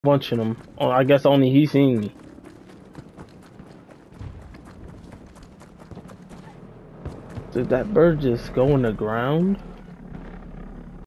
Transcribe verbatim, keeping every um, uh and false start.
Bunch of them. Oh, I guess only he seen me. Did that bird just go in the ground?